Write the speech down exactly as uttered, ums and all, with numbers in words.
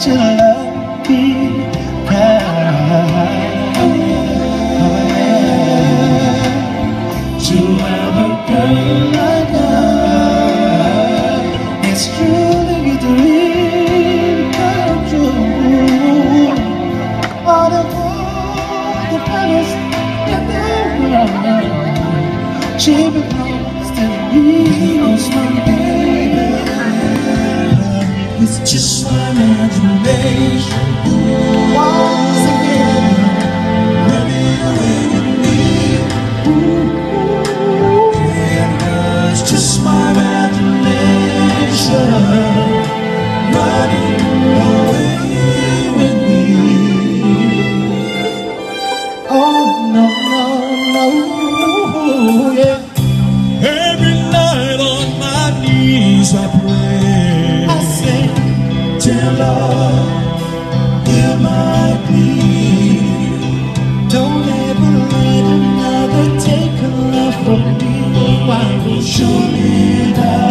to love me kind. Oh, yeah. To have a girl like her, it's truly a dream come true. All the world, the promise in the world, she belongs to me. Belongs to me, baby. It's just my imagination. Once again, running away with me. Yeah, it's just my imagination running away with me. Oh no, no, no, yeah. Every night on my knees I pray. I say, dear Lord, hear my plea. Don't ever let another take a love from me. I will surely die.